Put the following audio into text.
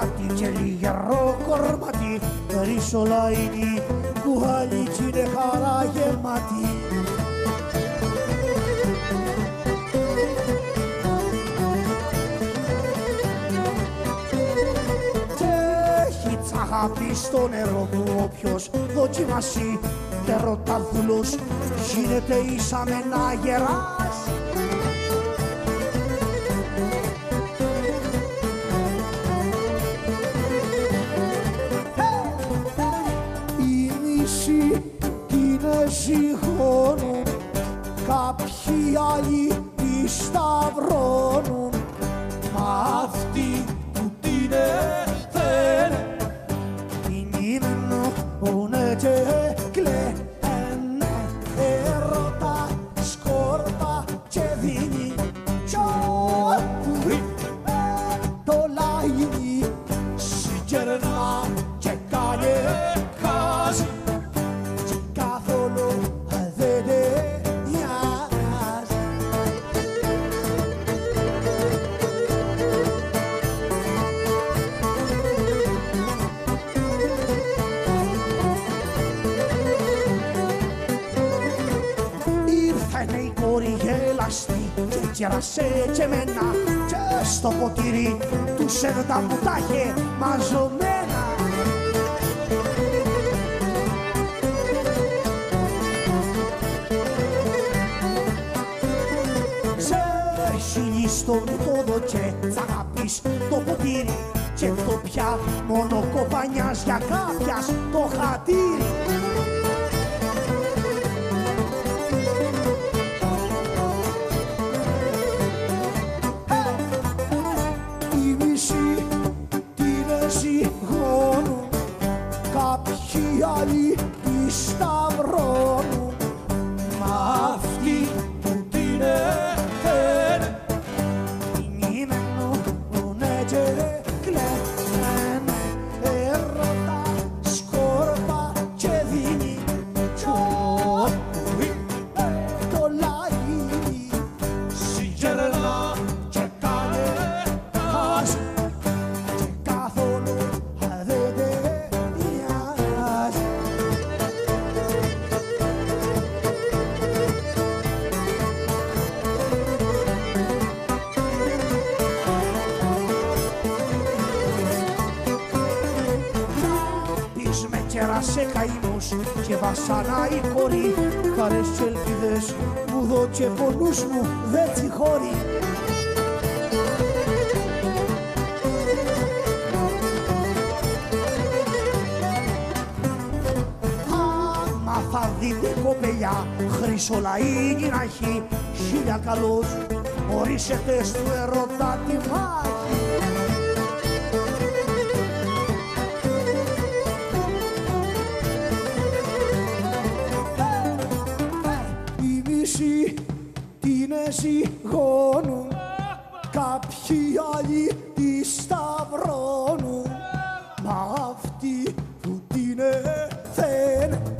κορμάτι και λιγερό κορμάτι, ρίσολαϊνή κουβάλι κι είναι χαρά γεμάτη. Αγάπη στο νερό του όποιος δοκιμάσει τεροταδούλος γίνεται ίσα με να γεράσει. Οι μισοί την ζυγώνουν, κάποιοι άλλοι τη σταυρώνουν, μα αυτοί που την έφερε και κλαίνε ερώτα, σκόρπα και δίνει κι όπου το λαϊνί συγκερνά και κάνει χάζει και καθόλου δεν νοιάζει. Ήρθανε η κόρη γελαστή και κέρασε και μένα και στο ποτήρι τους έδω τα που τα είχε μαζωμένα. Σε χιλίστον το δω και θα αγαπείς το ποτήρι και το πια μόνο κοπανιάς για κάποιας το χατήρι. Ζυγώνουν, κάποιοι άλλοι τη σταυρώνουν, μα αυτοί που την έφερε κινημένουνε και κλαίνε ερώτα, σκόρπα και δίνει κι όπου το λαϊνί συγκερνά και κάνει χάζει. Κέρασε καημός και βασανά η κόρη, χαρές κι ελπίδες μου δω και πονούς μου δεν τσιχώρει. Άμα θα δείτε κοπελιά χρυσολαΐνη να έχει, χίλια καλώς ορίσετε στο ερώτα τη μάχη. Την ζυγώνουν, κάποιοι άλλοι τη σταυρώνουν, μα αυτοί που την έφερε